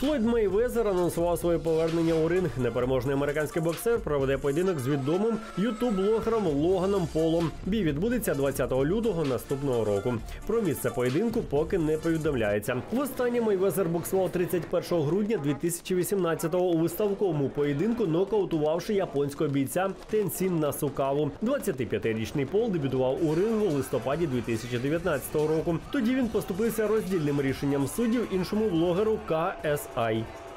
Флойд Мейвезер анонсував своє повернення у ринг. Непереможний американський боксер проведе поєдинок з відомим ютуб-блогером Логаном Полом. Бій відбудеться 20 лютого наступного року. Про місце поєдинку поки не повідомляється. Востаннє Мейвезер боксував 31 грудня 2018-го у виставковому поєдинку, нокаутувавши японського бійця Тенсін Насукаву. 25-річний Пол дебютував у рингу у листопаді 2019 року. Тоді він поступився роздільним рішенням суддів іншому блогеру KSI.